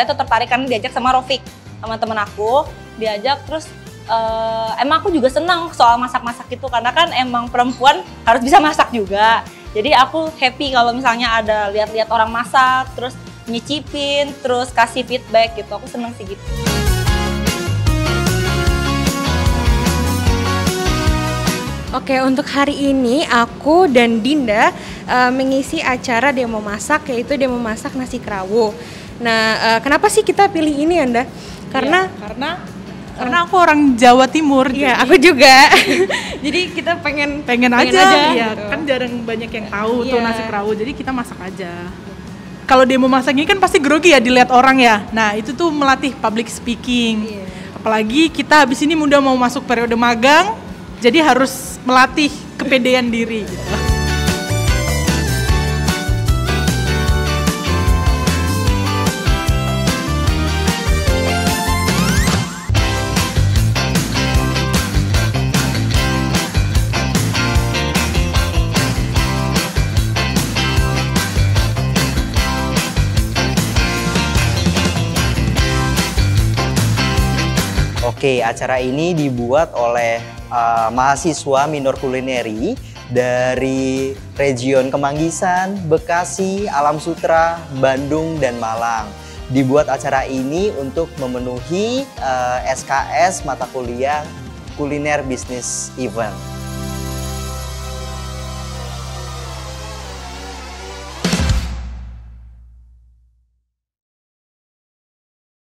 awalnya tuh tertarik karena diajak sama Rofik, sama temen aku, diajak terus emang aku juga senang soal masak-masak itu karena kan emang perempuan harus bisa masak juga. Jadi aku happy kalau misalnya ada lihat-lihat orang masak, terus nyicipin, terus kasih feedback gitu. Aku seneng sih gitu. Oke, untuk hari ini aku dan Dinda mengisi acara demo masak, yaitu demo masak nasi kerawu. Nah, kenapa sih kita pilih ini, Anda? Karena aku orang Jawa Timur. Iya, aku juga. Jadi kita pengen aja. Iya, gitu. Kan jarang banyak yang tahu tuh nasi kerawu. Jadi kita masak aja. Kalau demo masak ini kan pasti grogi ya dilihat orang ya. Nah, itu tuh melatih public speaking. Apalagi kita habis ini udah mau masuk periode magang, jadi harus melatih kepedean diri gitu. Oke, acara ini dibuat oleh mahasiswa minor kulineri dari region Kemanggisan, Bekasi, Alam Sutera, Bandung, dan Malang. Dibuat acara ini untuk memenuhi SKS mata kuliah Kuliner Business Event.